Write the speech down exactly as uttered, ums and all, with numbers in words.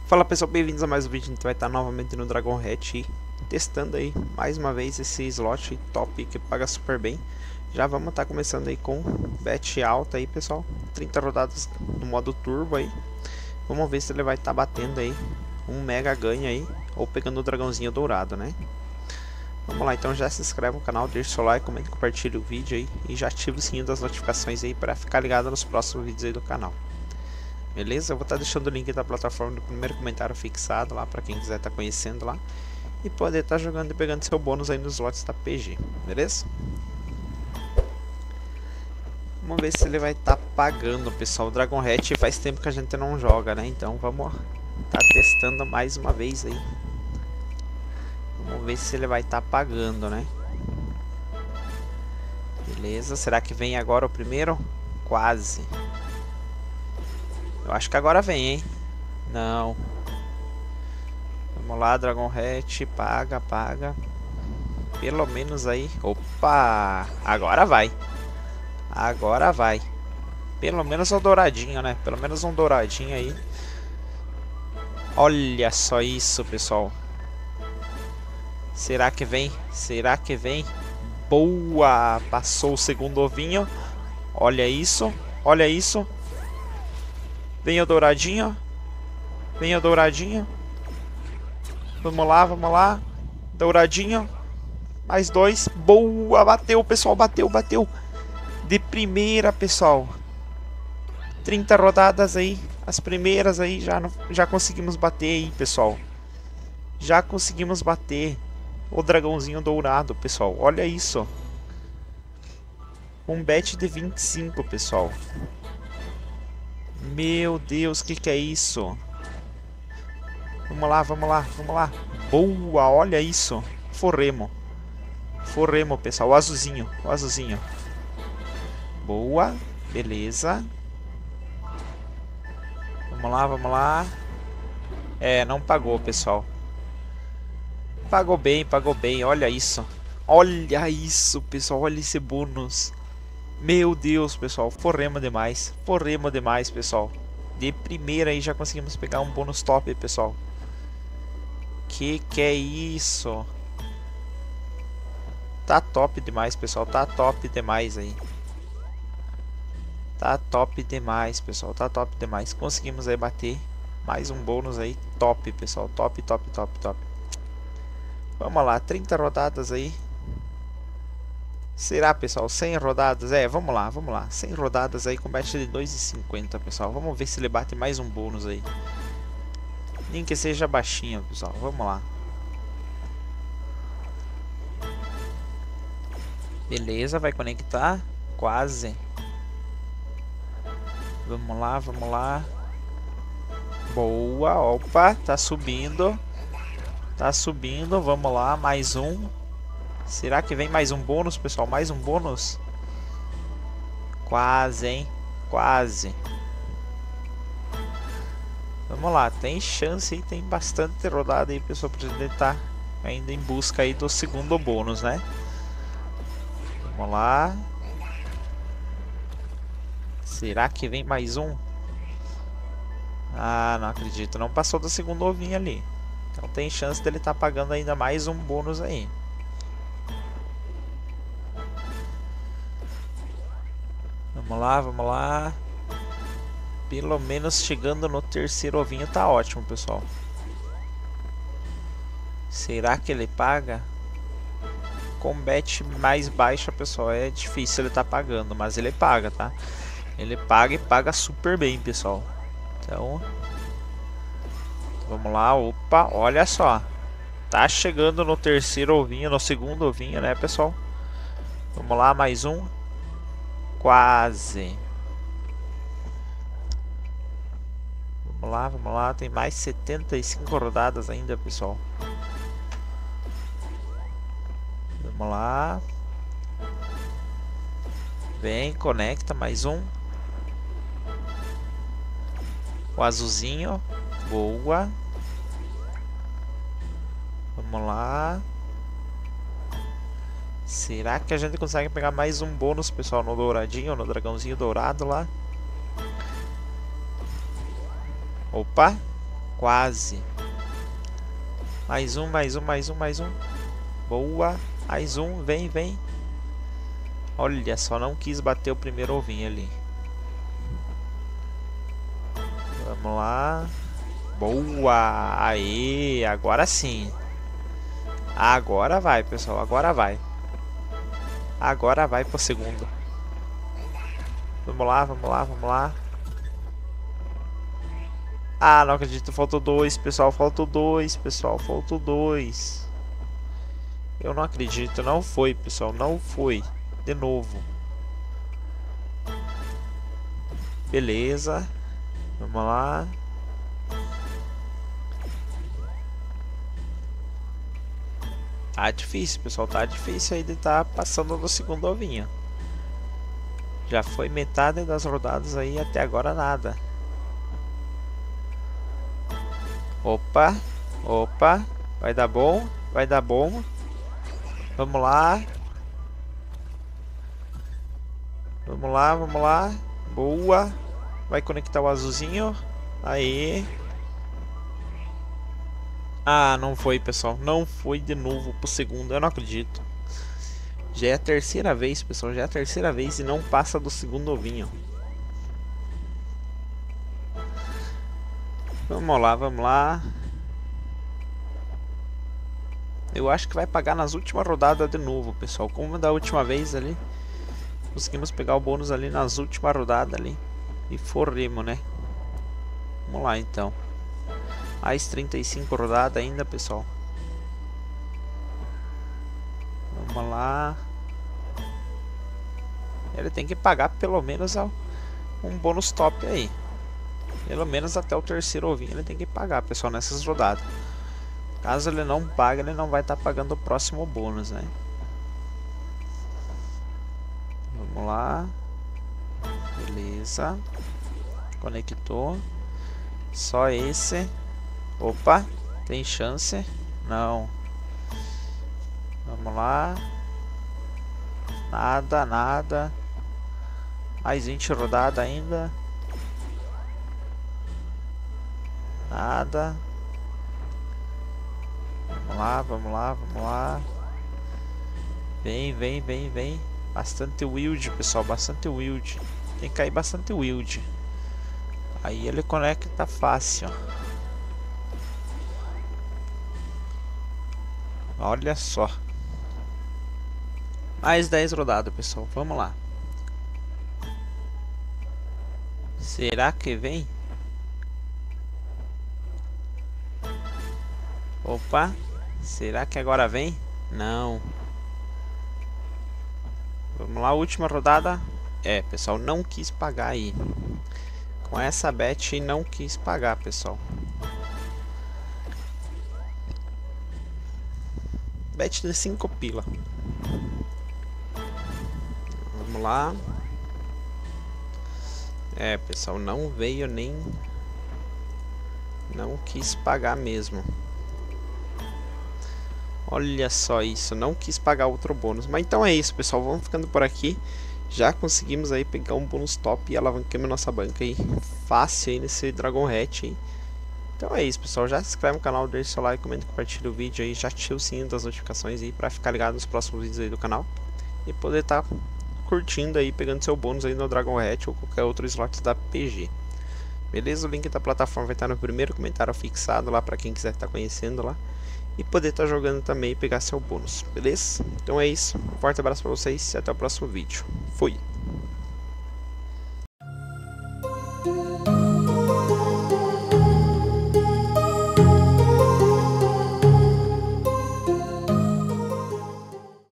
Fala pessoal, bem-vindos a mais um vídeo. A gente vai estar novamente no Dragon Hatch, testando aí mais uma vez esse slot top que paga super bem. Já vamos estar começando aí com bet alta aí, pessoal, trinta rodadas no modo turbo aí. Vamos ver se ele vai estar batendo aí um mega ganho aí, ou pegando o dragãozinho dourado, né? Vamos lá, então já se inscreve no canal, deixa o seu like, comenta, compartilha o vídeo aí e já ativa o sininho das notificações aí para ficar ligado nos próximos vídeos aí do canal. Beleza? Eu vou estar deixando o link da plataforma no primeiro comentário fixado lá para quem quiser estar conhecendo lá e poder estar jogando e pegando seu bônus aí nos lotes da P G, beleza? Vamos ver se ele vai estar pagando, pessoal. O Dragon Hatch faz tempo que a gente não joga, né? Então vamos estar testando mais uma vez aí. Vamos ver se ele vai estar pagando, né? Beleza? Será que vem agora o primeiro? Quase. Eu acho que agora vem, hein? Não. Vamos lá, Dragon Hatch. Paga, paga. Pelo menos aí. Opa! Agora vai. Agora vai. Pelo menos um douradinho, né? Pelo menos um douradinho aí. Olha só isso, pessoal. Será que vem? Será que vem? Boa! Passou o segundo ovinho. Olha isso. Olha isso. Vem o douradinho. Vem o douradinho. Vamos lá, vamos lá. Douradinho. Mais dois. Boa! Bateu, pessoal. Bateu, bateu. De primeira, pessoal. trinta rodadas aí. As primeiras aí já, já conseguimos bater aí, pessoal. Já conseguimos bater o dragãozinho dourado, pessoal. Olha isso. Um bet de vinte e cinco, pessoal. Meu Deus, o que que é isso? Vamos lá, vamos lá, vamos lá. Boa, olha isso. Forremo. Forremo, pessoal. O azulzinho, o azulzinho. Boa, beleza. Vamos lá, vamos lá. É, não pagou, pessoal. Pagou bem, pagou bem. Olha isso. Olha isso, pessoal. Olha esse bônus. Meu Deus, pessoal, forremos demais, forremos demais, pessoal. De primeira aí já conseguimos pegar um bônus top, pessoal. Que que é isso? Tá top demais, pessoal, tá top demais aí. Tá top demais, pessoal, tá top demais. Conseguimos aí bater mais um bônus aí, top, pessoal, top, top, top, top. Vamos lá, trinta rodadas aí. Será, pessoal? cem rodadas? É, vamos lá, vamos lá. cem rodadas aí com bet de dois e cinquenta, pessoal. Vamos ver se ele bate mais um bônus aí. Nem que seja baixinho, pessoal. Vamos lá. Beleza, vai conectar. Quase. Vamos lá, vamos lá. Boa, opa, tá subindo. Tá subindo, vamos lá, mais um. Será que vem mais um bônus, pessoal? Mais um bônus? Quase, hein? Quase. Vamos lá, tem chance aí, tem bastante rodada aí, pessoal, pra gente estar ainda em busca aí do segundo bônus, né? Vamos lá. Será que vem mais um? Ah, não acredito, não passou do segundo ovinho ali. Então tem chance dele estar pagando ainda mais um bônus aí. Vamos lá, vamos lá. Pelo menos chegando no terceiro ovinho tá ótimo, pessoal. Será que ele paga? Com bet mais baixa, pessoal, é difícil ele tá pagando, mas ele paga, tá? Ele paga e paga super bem, pessoal. Então, vamos lá, opa, olha só. Tá chegando no terceiro ovinho, no segundo ovinho, né, pessoal? Vamos lá, mais um. Quase. Vamos lá, vamos lá. Tem mais setenta e cinco rodadas ainda, pessoal. Vamos lá. Vem, conecta. Mais um. O azulzinho. Boa. Vamos lá. Será que a gente consegue pegar mais um bônus, pessoal, no douradinho, no dragãozinho dourado lá? Opa! Quase. Mais um, mais um, mais um, mais um. Boa. Mais um, vem, vem. Olha só, não quis bater o primeiro ovinho ali. Vamos lá. Boa. Aí, agora sim. Agora vai, pessoal, agora vai. Agora vai pro segundo. Vamos lá, vamos lá, vamos lá. Ah, não acredito, faltou dois, pessoal, faltou dois, pessoal, faltou dois. Eu não acredito, não foi, pessoal, não foi. De novo. Beleza. Vamos lá. Tá difícil, pessoal, tá difícil aí de estar tá passando do segundo ovinho. Já foi metade das rodadas aí, até agora nada. Opa, opa, vai dar bom, vai dar bom. Vamos lá. Vamos lá, vamos lá. Boa. Vai conectar o azulzinho. Aí. Ah, não foi, pessoal. Não foi de novo pro segundo. Eu não acredito. Já é a terceira vez, pessoal. Já é a terceira vez e não passa do segundo ovinho. Vamos lá, vamos lá. Eu acho que vai pagar nas últimas rodadas de novo, pessoal. Como da última vez ali. Conseguimos pegar o bônus ali nas últimas rodadas ali. E forremos, né? Vamos lá, então. Mais trinta e cinco rodadas ainda, pessoal. Vamos lá. Ele tem que pagar pelo menos um bônus top aí. Pelo menos até o terceiro ovinho ele tem que pagar, pessoal, nessas rodadas. Caso ele não pague, ele não vai estar tá pagando o próximo bônus, né? Vamos lá. Beleza. Conectou. Só esse. Opa, tem chance? Não. Vamos lá. Nada, nada. Mais vinte rodadas ainda. Nada. Vamos lá, vamos lá, vamos lá. Vem, vem, vem, vem. Bastante wild, pessoal, bastante wild. Tem que cair bastante wild. Aí ele conecta fácil. Olha só. Mais dez rodadas, pessoal. Vamos lá. Será que vem? Opa. Será que agora vem? Não. Vamos lá, última rodada. É, pessoal, não quis pagar aí. Com essa bet não quis pagar, pessoal. Bet de cinco pila. Vamos lá. É, pessoal, não veio nem... Não quis pagar mesmo. Olha só isso, não quis pagar outro bônus. Mas então é isso, pessoal, vamos ficando por aqui. Já conseguimos aí pegar um bônus top e alavanquemos nossa banca aí fácil aí nesse Dragon Hatch aí. Então é isso, pessoal, já se inscreve no canal, deixa seu like, comenta, compartilha o vídeo aí, já ativa o sininho das notificações aí pra ficar ligado nos próximos vídeos aí do canal. E poder estar tá curtindo aí, pegando seu bônus aí no Dragon Hatch ou qualquer outro slot da P G. Beleza? O link da plataforma vai estar no primeiro comentário fixado lá pra quem quiser estar tá conhecendo lá. E poder estar tá jogando também e pegar seu bônus, beleza? Então é isso, um forte abraço pra vocês e até o próximo vídeo. Fui!